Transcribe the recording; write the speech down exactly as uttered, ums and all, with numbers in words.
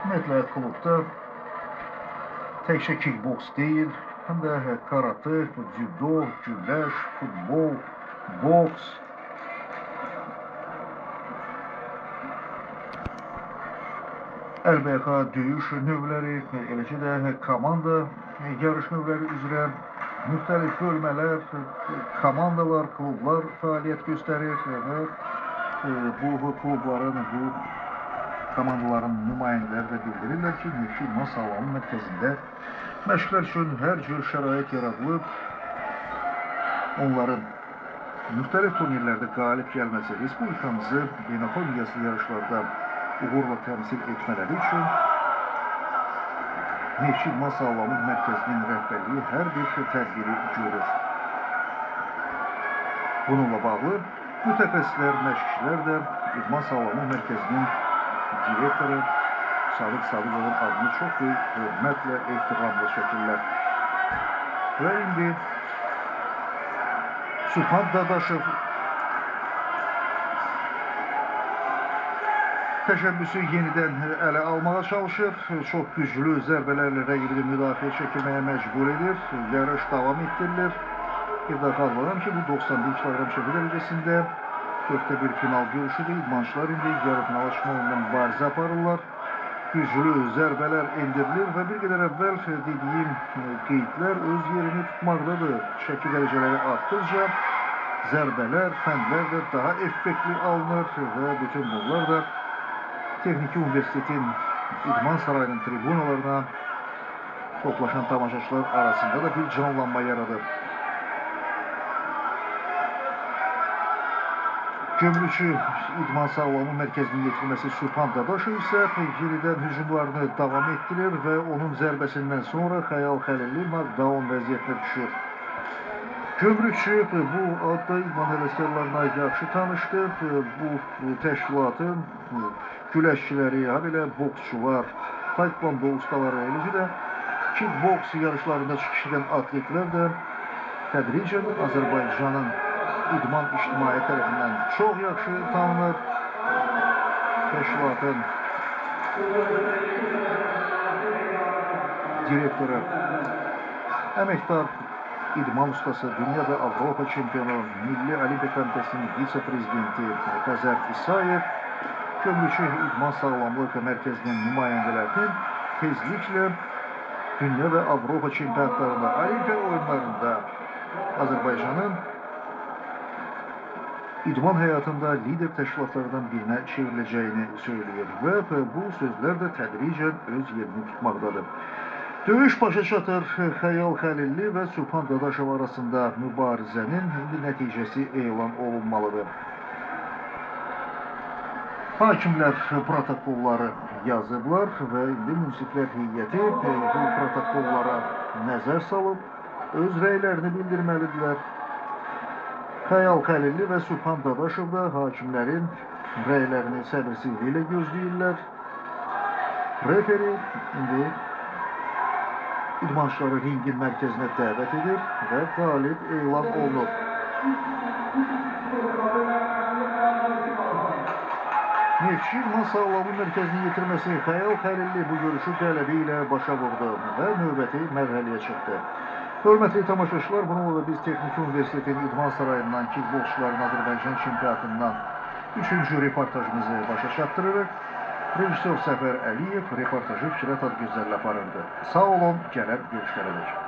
Ümumiyyətlə klubda təkcə kickboks deyil, həm də karate, judo, güləş, futbol, boks, əlbəyaxa döyüş növləri, eləcə də komanda yarış növləri üzrə müxtəlif bölmələr, komandalar, klublar fəaliyyət göstərir və bu klubların, bu komandaların nümayəndələri də bildirirlər ki, Neftçi İdman Sağlamlıq Mərkəzində məşqlər üçün hər cür şərait yaradılıb, onların müxtəlif turnirlərdə qalib gəlməsi, Respublikamızı beynəlxalq miqyaslı yarışlarda uğurla təmsil etmələri üçün Neftçi İdman Sağlamlıq Mərkəzinin rəhbərliyi hər bir tədbiri görür. Bununla bağlı mütəxəssislər, məşqçilər də İdman Sağlamlıq Mərkəzinin direktoru Sadıq Sadıqovun adını çox böyük hörmətlə, ehtiramla çəkirlər. Və indi Sübhan Dadaşov təşəbbüsü yenidən ələ almağa çalışır. Çox güclü zərbələrlə rəqibini müdafiə çəkilməyə məcbur edir. Yarış davam etdirilir. Bir daha xatırladım ki, bu doxsan bir kiloqram çəki dərəcəsində dörddə bir final görüşüdür. İdmançılar indi yarı-final çıxma mübarizə aparırlar. Güclü zərbələr endirilir və bir qədər əvvəl dediyim qeydlər öz yerini tutmaqdadır. Çəki dərəcələri artdıqca zərbələr, fəndlər də daha effektli alınır və bütün bunlar da Texniki Universitetin İdman Sarayının tribunalarına toplaşan tamaşaçılar arasında da bir canlanma yaradır. Gömrükçü İdman Sağlamlıq Mərkəzinin yetirməsi Sübhan Dadaşov isə yenidən hücumlarını davam etdirir və onun zərbəsindən sonra Xəyal Xəlilli knockdown vəziyyətinə düşür. Gömrükçü bu adda idman həvəskarlarına yaxşı tanışdır. Bu təşkilatın güləşçiləri, habelə boksçular, taekwondo ustaları, eləcə də kickboks yarışlarında çıxış edən atletlər də tədricən Azərbaycanın idman ictimaiyyət tərəfindən çox yaxşı tanınır. Təşkilatın direktoru, əməkdar idman ustası, dünya və Avropa çempionu, Milli Olimpiya Komitəsinin vitse-prezidenti Xəzər İsayev, Gömrükçü İdman Sağlamlıq Mərkəzinin nümayəndələrinin tezliklə dünya və Avropa çempionatlarında, Olimpiya oyunlarında Azərbaycanın idman həyatında lider təşkilatlardan birinə çevriləcəyini söyləyir və bu sözlər də tədricən öz yerini tutmaqdadır. Döyüş başa çatır. Xəyal Xəlilli və Sübhan Dadaşov arasında mübarizənin nəticəsi elan olunmalıdır. Hakimlər protokolları yazıblar və indi münsiflər heyəti bu protokollara nəzər salıb öz rəylərini bildirməlidirlər. Xəyal Xəlilli və Sübhan Dadaşov da hakimlərin rəylərini səbirsizliklə gözləyirlər. Referi indi idmançıları ringin mərkəzinə dəvət edir və qalib elan olunur. Neftçi İdman Sağlamlıq Mərkəzinin yetirməsi Xəyal Xəlilli bu görüşü qələbi ilə başa vurdu və növbəti mərhələyə çıxdı. Hörmətli tamaşaçılar, bununla da biz Texniki Universitetin İdman Sarayından kickboksçuların Azərbaycan çempionatından üçüncü reportajımızı başa çatdırırıq. Rejissor Səfər Əliyev reportajı Fikrət Adgözəllə aparırdı. Sağ olun, gələn görüşlərə dək.